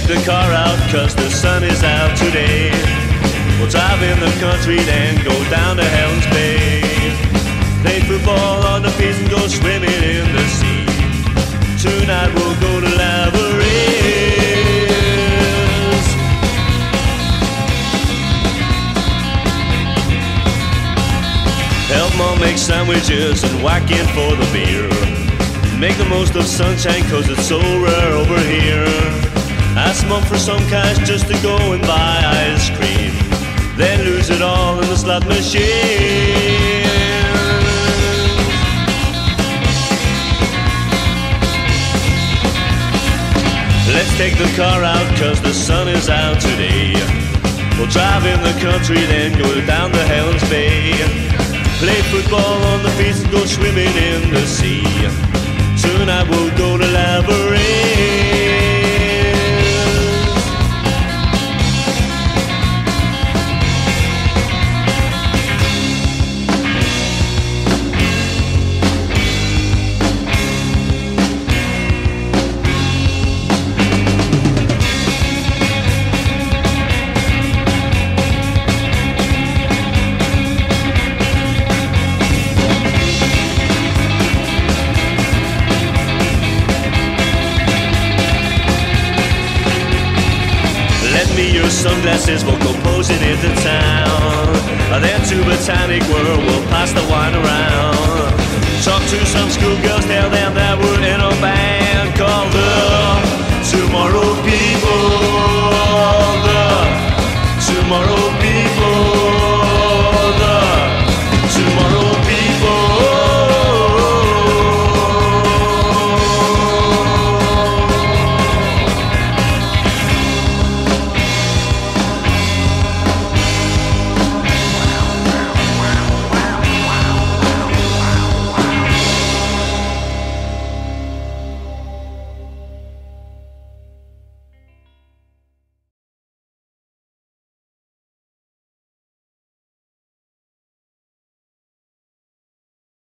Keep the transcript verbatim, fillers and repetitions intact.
the car out cause the sun is out today. We'll drive in the country then go down to Helen's Bay. Play football on the beach and go swimming in the sea. Tonight we'll go to Lavare's. Help Mom make sandwiches and whack in for the beer. Make the most of sunshine cause it's so rare over here. Ask Mom for some cash just to go and buy ice cream, then lose it all in the slot machine. Let's take the car out cause the sun is out today. We'll drive in the country then go down to Helen's Bay. Play football on the beach and go swimming in the sea. Tonight we'll go to Lavare's. Your sunglasses, we'll go posing into town. Then to Botanic World, we'll pass the wine around. Talk to some schoolgirls, tell them that we're in a band called the Tomorrow People. The Tomorrow People.